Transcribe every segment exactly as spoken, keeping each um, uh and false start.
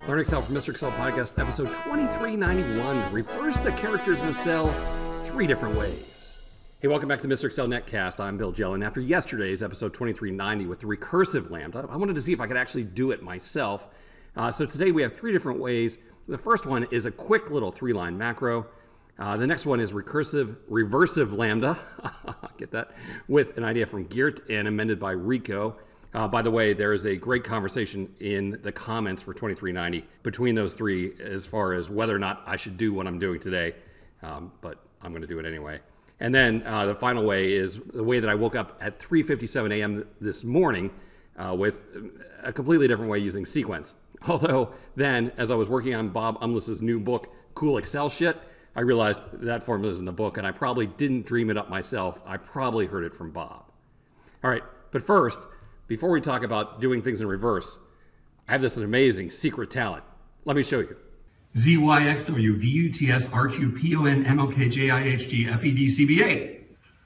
Learn Excel from Mister Excel Podcast, episode twenty-three ninety-one. Reverse the characters in a cell three different ways. Hey, welcome back to the Mister Excel Netcast. I'm Bill Jelen. After yesterday's episode twenty-three ninety with the recursive Lambda, I wanted to see if I could actually do it myself. Uh, so today we have three different ways. The first one is a quick little three-line macro. Uh, the next one is recursive, reversive Lambda. Get that? With an idea from Geert and amended by Rico. Uh, by the way, there is a great conversation in the comments for twenty-three ninety between those three as far as whether or not I should do what I'm doing today, um, but I'm going to do it anyway. And then uh, the final way is the way that I woke up at three fifty-seven a m this morning uh, with a completely different way using sequence. Although then, as I was working on Bob Umlis's new book, Cool Excel Shit, I realized that formula is in the book, and I probably didn't dream it up myself. I probably heard it from Bob. All right, but first, before we talk about doing things in reverse, I have this amazing secret talent. Let me show you. Z Y X W V U T S R Q P O N M O K J I H G F E D C B A.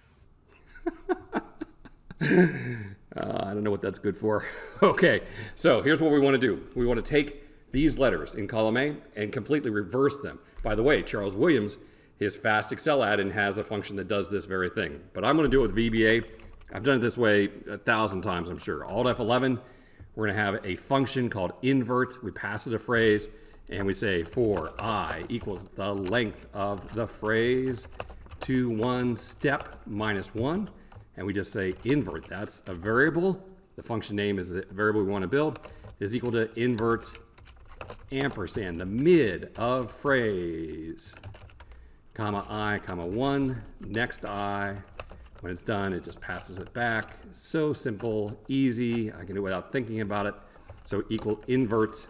uh, I don't know what that's good for. Okay, so here's what we want to do. We want to take these letters in column A and completely reverse them. By the way, Charles Williams, his fast Excel add-in has a function that does this very thing. But I'm going to do it with V B A. I've done it this way a thousand times, I'm sure. Alt F eleven, we're going to have a function called invert. We pass it a phrase, and we say for I equals the length of the phrase to one step minus one. And we just say invert. That's a variable. The function name is the variable we want to build is equal to invert ampersand, the mid of phrase, comma I, comma one, next I. When it's done, it just passes it back. So simple, easy. I can do it without thinking about it. So equal invert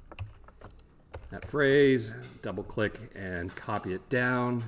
that phrase, double click and copy it down.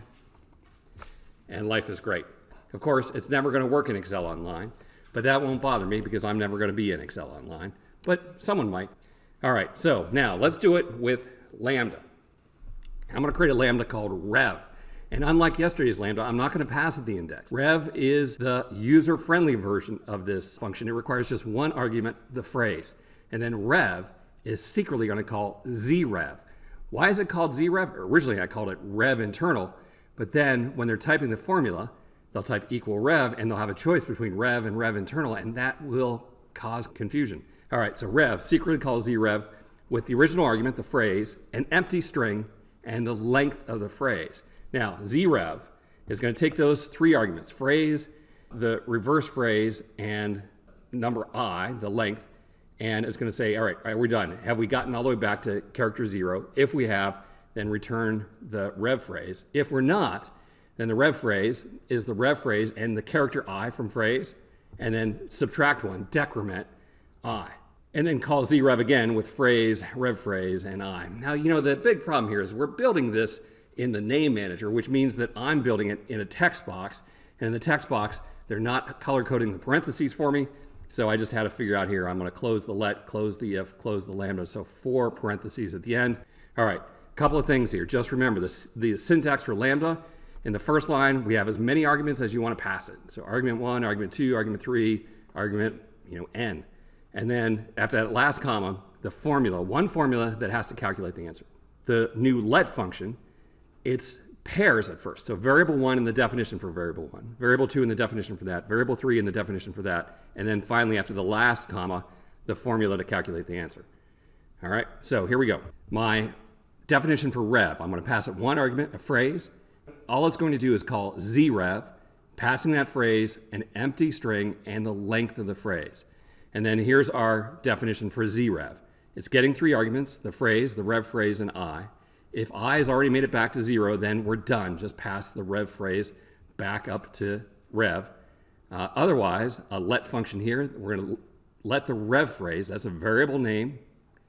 And life is great. Of course, it's never going to work in Excel Online, but that won't bother me because I'm never going to be in Excel Online, but someone might. All right, so now let's do it with Lambda. I'm going to create a Lambda called rev. And unlike yesterday's Lambda, I'm not going to pass it the index. Rev is the user-friendly version of this function. It requires just one argument, the phrase. And then rev is secretly going to call zrev. Why is it called zrev? Originally, I called it rev internal. But then when they're typing the formula, they'll type equal rev, and they'll have a choice between rev and rev internal, and that will cause confusion. All right, so rev secretly calls zrev with the original argument, the phrase, an empty string, and the length of the phrase. Now, zrev is going to take those three arguments, phrase, the reverse phrase, and number I, the length, and it's going to say, all right, all right, we're done. Have we gotten all the way back to character zero? If we have, then return the rev phrase. If we're not, then the rev phrase is the rev phrase and the character I from phrase, and then subtract one, decrement I. And then call zrev again with phrase, rev phrase, and I. Now, you know, the big problem here is we're building this in the name manager, which means that I'm building it in a text box. And in the text box, they're not color coding the parentheses for me. So I just had to figure out here, I'm going to close the let, close the if, close the lambda. So four parentheses at the end. All right, a couple of things here. Just remember this, the syntax for lambda. In the first line, we have as many arguments as you want to pass it. So argument one, argument two, argument three, argument, you know, n. And then after that last comma, the formula, one formula that has to calculate the answer. The new let function, it's pairs at first. So variable one in the definition for variable one, variable two in the definition for that, variable three in the definition for that, and then finally after the last comma, the formula to calculate the answer. All right, so here we go. My definition for rev, I'm going to pass it one argument, a phrase. All it's going to do is call zrev, passing that phrase, an empty string, and the length of the phrase. And then here's our definition for zrev. It's getting three arguments, the phrase, the rev phrase, and I. If I has already made it back to zero, then we're done. Just pass the rev phrase back up to rev. Uh, otherwise, a let function here, we're going to let the rev phrase, that's a variable name,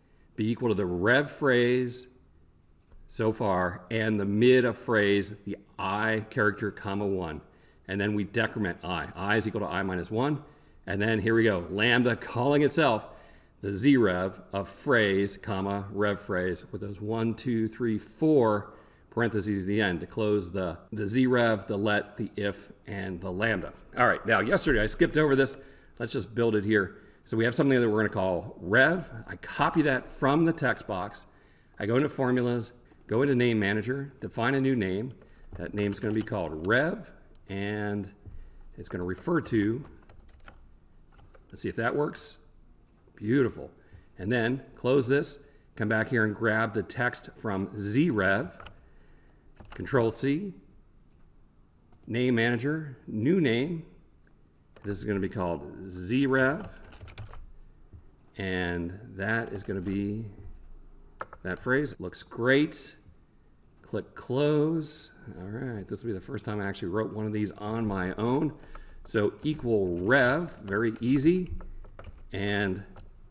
be equal to the rev phrase so far, and the mid of phrase, the I character, comma one. And then we decrement I. I is equal to I minus one. And then here we go, lambda calling itself the zrev of phrase, comma, rev phrase, with those one, two, three, four parentheses at the end to close the, the zrev, the let, the if, and the lambda. All right, now yesterday I skipped over this. Let's just build it here. So we have something that we're going to call rev. I copy that from the text box, I go into formulas, go into name manager, define a new name. That name's going to be called rev, and it's going to refer to, let's see if that works. Beautiful. And then close this, come back here and grab the text from zrev, control C, name manager, new name. This is going to be called zrev, and that is going to be that phrase. Looks great. Click close. All right, this will be the first time I actually wrote one of these on my own. So equal rev, very easy, and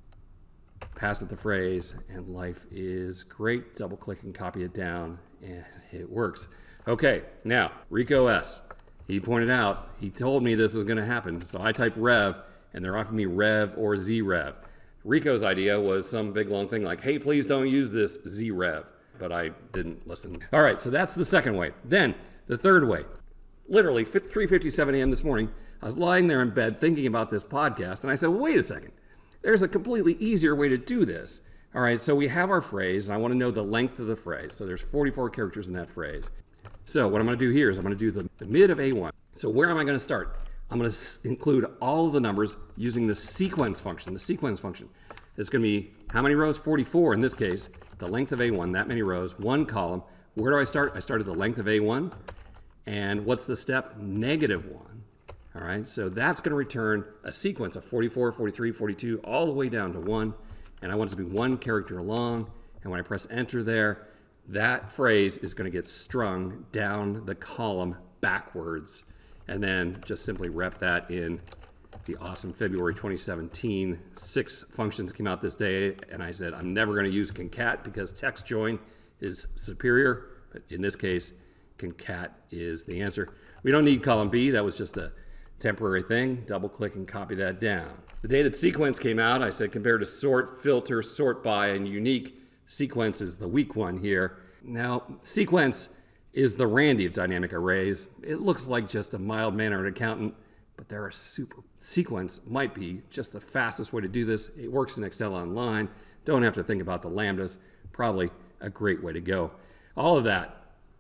pass it the phrase, and life is great. Double click and copy it down, and it works. Okay, now Rico S. He pointed out, he told me this was going to happen, so I typed rev, and they're offering me rev or zrev. Rico's idea was some big long thing like, hey, please don't use this zrev, but I didn't listen. All right, so that's the second way. Then the third way, literally three fifty-seven a m this morning, I was lying there in bed thinking about this podcast, and I said, well, wait a second. There's a completely easier way to do this. All right, so we have our phrase, and I want to know the length of the phrase. So there's forty-four characters in that phrase. So what I'm going to do here is I'm going to do the, the mid of A one. So where am I going to start? I'm going to include all of the numbers using the sequence function. The sequence function is going to be how many rows? forty-four in this case. The length of A one, that many rows, one column. Where do I start? I start at the length of A one. And what's the step? Negative one. All right, so that's going to return a sequence of forty-four, forty-three, forty-two, all the way down to one. And I want it to be one character long. And when I press enter there, that phrase is going to get strung down the column backwards. And then just simply rep that in the awesome February twenty seventeen. Six functions came out this day, and I said, I'm never going to use concat because text join is superior. But in this case, concat is the answer. We don't need column B. That was just a temporary thing. Double click and copy that down. The day that sequence came out, I said compared to sort, filter, sort by, and unique, sequence is the weak one here. Now, sequence is the Randy of dynamic arrays. It looks like just a mild-mannered accountant, but there are super. Sequence might be just the fastest way to do this. It works in Excel Online. Don't have to think about the lambdas. Probably a great way to go. All of that.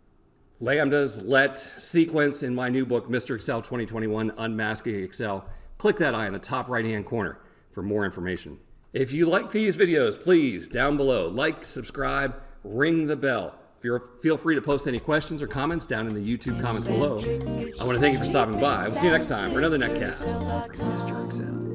Lambdas, let, sequence in my new book, Mister Excel twenty twenty-one, Unmasking Excel. Click that eye in the top right-hand corner for more information. If you like these videos, please, down below, like, subscribe, ring the bell. If you're, feel free to post any questions or comments down in the YouTube comments below. I want to thank you for stopping by. We'll see you next time for another netcast from Mister Excel.